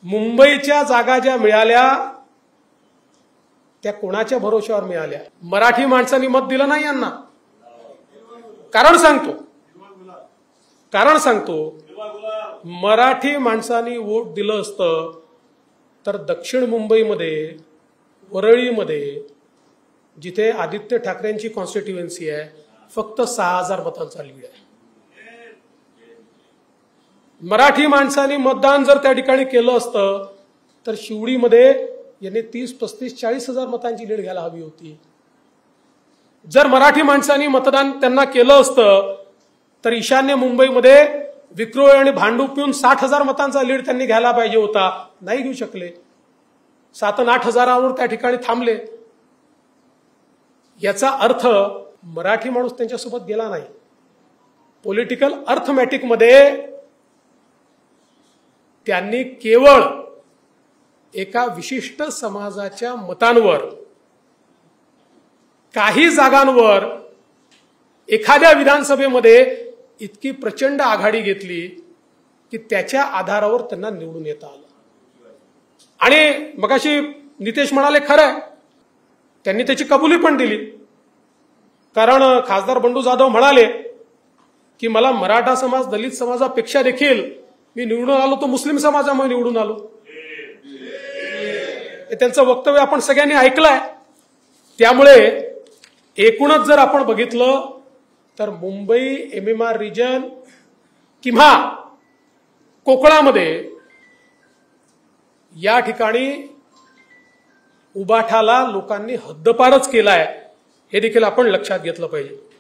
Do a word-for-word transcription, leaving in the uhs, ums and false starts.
मुंबईच्या जागा ज्या मिळाल्या त्या कोणाच्या भरोश्यावर मिळाल्या? मराठी माणसांनी मत दिलं नाही यांना. कारण सांगतो कारण सांगतो मराठी माणसांनी वोट दिलं असतं तर दक्षिण मुंबईमध्ये वरळीमध्ये जिथे आदित्य ठाकरेंची कॉन्स्टिट्युएन्सी आहे फक्त सहा हजार मतांचा लीड आहे. मराठी माणसांनी मतदान जर त्या ठिकाणी केलं असतं तर शिवडीमध्ये यांनी तीस पस्तीस चाळीस हजार मतांची लीड घ्यायला हवी होती. जर मराठी माणसांनी मतदान त्यांना केलं असतं तर ईशान्य मुंबईमध्ये विक्रोळ आणि भांडूप पिऊन साठ हजार मतांचा लीड त्यांनी घ्यायला पाहिजे होता. नाही घेऊ शकले. सात आणि आठ हजारावर त्या ठिकाणी थांबले. याचा अर्थ मराठी माणूस त्यांच्यासोबत गेला नाही. पॉलिटिकल अर्थमॅटिक मध्ये त्यांनी केवळ एका विशिष्ट समाजाच्या मतांवर काही जागांवर एखाद्या विधानसभेमध्ये इतकी प्रचंड आघाडी घेतली की त्याच्या आधारावर त्यांना निवडून येता आलं. आणि मगाशी नितेश म्हणाले खरंय, त्यांनी त्याची कबुली पण दिली. कारण खासदार बंडू जाधव म्हणाले की मला मराठा समाज दलित समाजापेक्षा देखील मी निवडून आलो तो मुस्लिम समाजामुळे निवडून आलो. त्यांचं वक्तव्य आपण सगळ्यांनी ऐकलंय. त्यामुळे एकूणच जर आपण बघितलं तर मुंबई एमएमआर रिजन किंवा कोकणामध्ये या ठिकाणी उबाठाला लोकांनी हद्दपारच केलाय हे देखील आपण लक्षात घेतलं पाहिजे.